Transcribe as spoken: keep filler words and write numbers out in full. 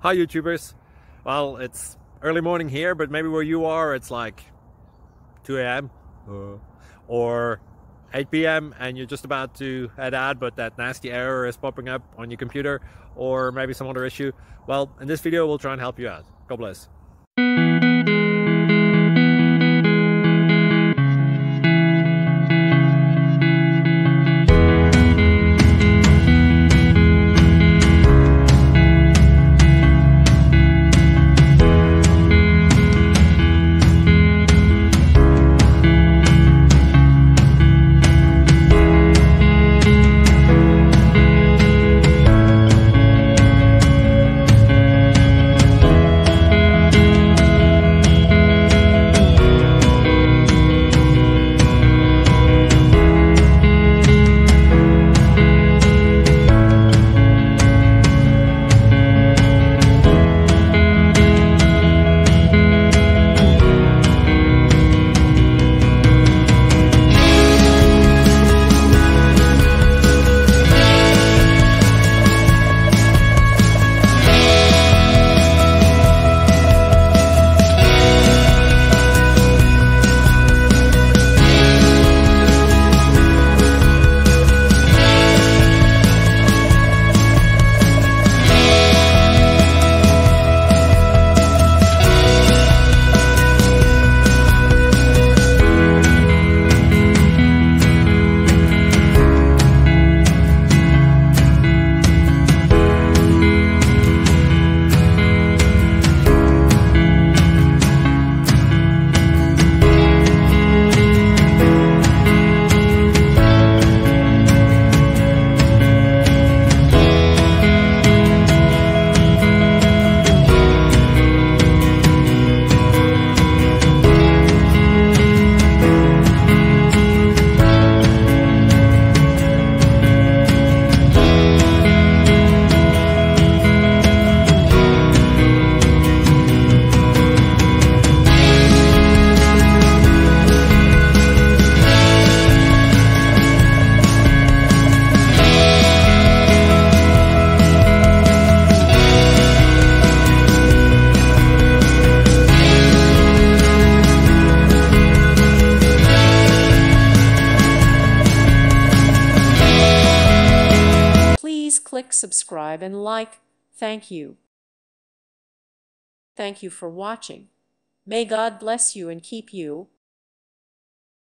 Hi YouTubers. Well, it's early morning here, but maybe where you are it's like two A M uh, or eight P M and you're just about to head out, but that nasty error is popping up on your computer, or maybe some other issue. Well, in this video we'll try and help you out. God bless. Click subscribe and like. Thank you. Thank you for watching. May God bless you and keep you.